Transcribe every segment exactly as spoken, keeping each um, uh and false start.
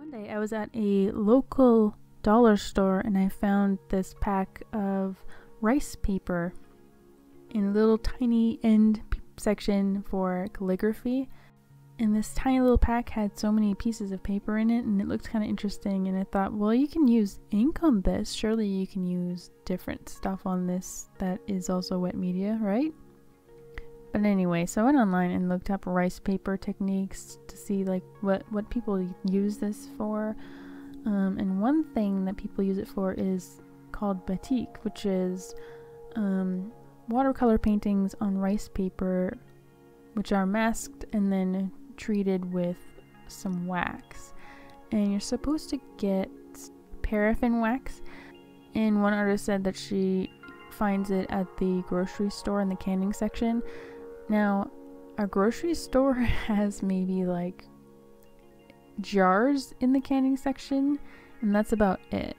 One day I was at a local dollar store and I found this pack of rice paper in a little tiny end section for calligraphy. And this tiny little pack had so many pieces of paper in it, and it looked kind of interesting, and I thought, well, you can use ink on this. Surely you can use different stuff on this that is also wet media, right? But anyway, so I went online and looked up rice paper techniques to see like what, what people use this for. Um, and one thing that people use it for is called Batik, which is um, watercolor paintings on rice paper, which are masked and then treated with some wax. And you're supposed to get paraffin wax. And one artist said that she finds it at the grocery store in the canning section. Now, our grocery store has maybe like jars in the canning section, and that's about it.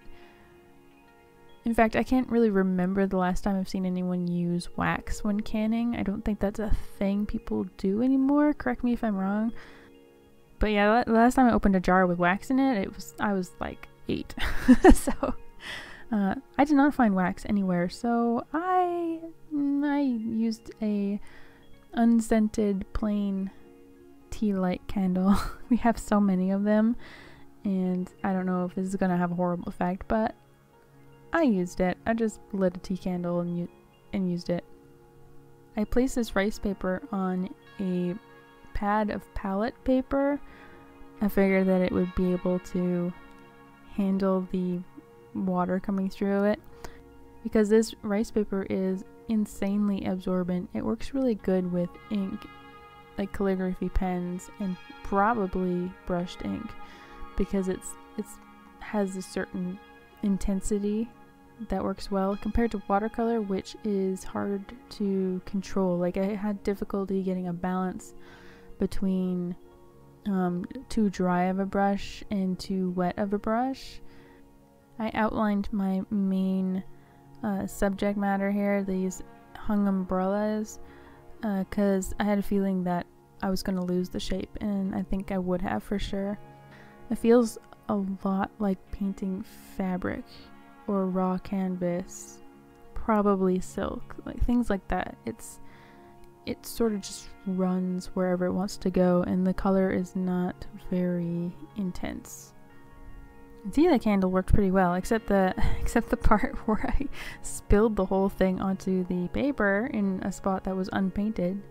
In fact, I can't really remember the last time I've seen anyone use wax when canning. I don't think that's a thing people do anymore. Correct me if I'm wrong. But yeah, the last time I opened a jar with wax in it, it was I was like eight. so uh, I did not find wax anywhere. So I I used a unscented plain tea light candle. We have so many of them, and I don't know if this is gonna have a horrible effect, but I used it. I just lit a tea candle and, and used it. I placed this rice paper on a pad of palette paper. I figured that it would be able to handle the water coming through it, because this rice paper is insanely absorbent. It works really good with ink, like calligraphy pens and probably brushed ink, because it's it's has a certain intensity that works well compared to watercolor, which is hard to control. Like, I had difficulty getting a balance between um, too dry of a brush and too wet of a brush. I outlined my main uh, subject matter here, these hung umbrellas, because uh, I had a feeling that I was going to lose the shape, and I think I would have for sure. It feels a lot like painting fabric or raw canvas, probably silk, like things like that. It's it sort of just runs wherever it wants to go, and the color is not very intense. See, the candle worked pretty well, except the except the part where I spilled the whole thing onto the paper in a spot that was unpainted.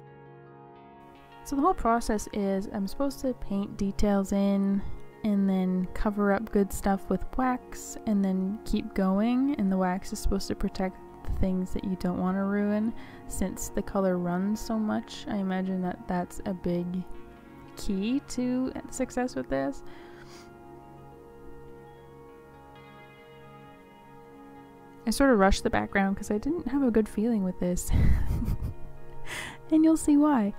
So the whole process is I'm supposed to paint details in and then cover up good stuff with wax and then keep going, and the wax is supposed to protect the things that you don't want to ruin, since the color runs so much. I imagine that that's a big key to success with this. I sort of rushed the background because I didn't have a good feeling with this. And you'll see why.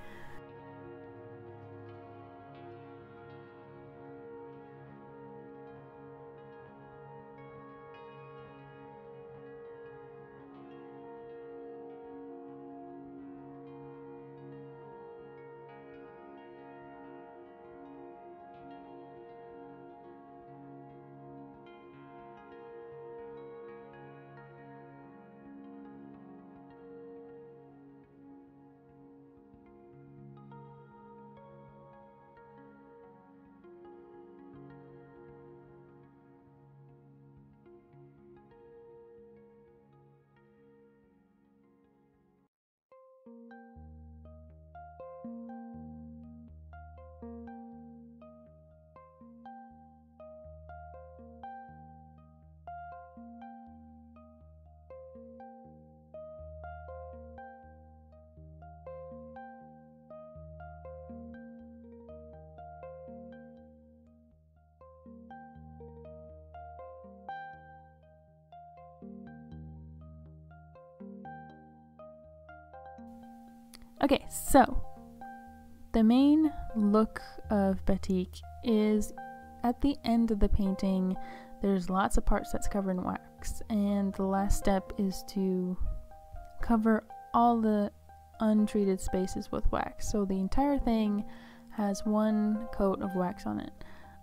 Okay, so the main look of Batik is at the end of the painting. There's lots of parts that's covered in wax, and the last step is to cover all the untreated spaces with wax. So the entire thing has one coat of wax on it.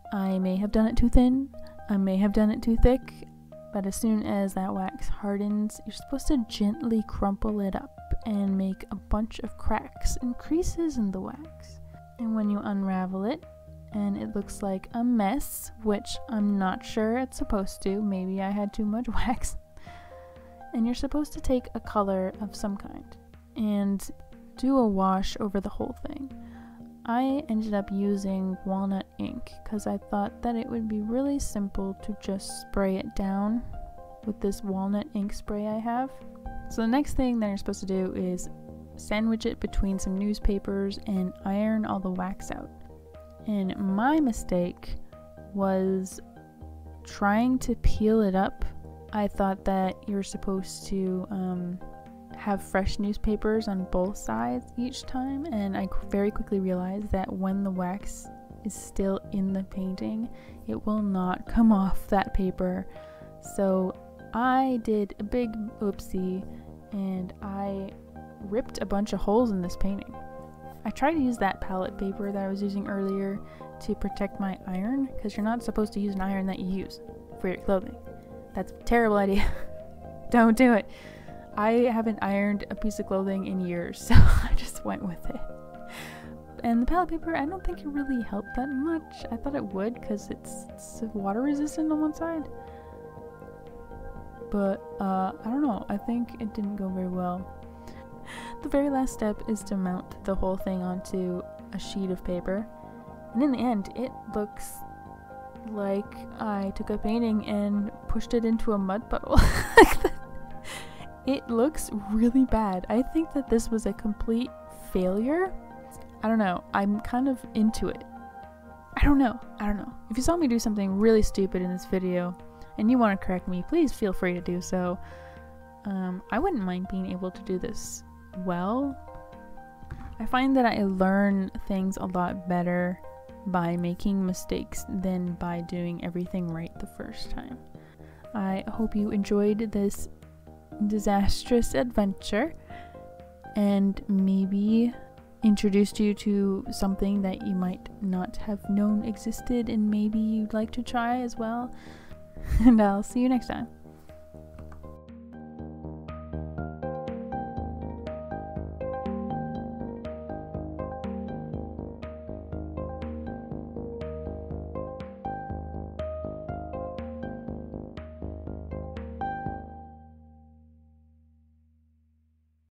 I may have done it too thin, I may have done it too thick, but as soon as that wax hardens, you're supposed to gently crumple it up and make a bunch of cracks and creases in the wax. And when you unravel it, and it looks like a mess, which I'm not sure it's supposed to, maybe I had too much wax, and you're supposed to take a color of some kind and do a wash over the whole thing. I ended up using walnut ink because I thought that it would be really simple to just spray it down with this walnut ink spray I have. So the next thing that you're supposed to do is sandwich it between some newspapers and iron all the wax out. And my mistake was trying to peel it up. I thought that you're supposed to um, have fresh newspapers on both sides each time, and I very quickly realized that when the wax is still in the painting, it will not come off that paper. So I did a big oopsie and I ripped a bunch of holes in this painting. I tried to use that palette paper that I was using earlier to protect my iron, because you're not supposed to use an iron that you use for your clothing. That's a terrible idea. Don't do it. I haven't ironed a piece of clothing in years, so I just went with it. And the palette paper, I don't think it really helped that much. I thought it would because it's, it's water resistant on one side. But uh, I don't know, I think it didn't go very well. The very last step is to mount the whole thing onto a sheet of paper. And in the end, it looks like I took a painting and pushed it into a mud puddle. It looks really bad. I think that this was a complete failure. I don't know. I'm kind of into it. I don't know. I don't know. If you saw me do something really stupid in this video and you want to correct me, please feel free to do so. Um, I wouldn't mind being able to do this well. I find that I learn things a lot better by making mistakes than by doing everything right the first time. I hope you enjoyed this disastrous adventure and maybe introduced you to something that you might not have known existed and maybe you'd like to try as well. And I'll see you next time.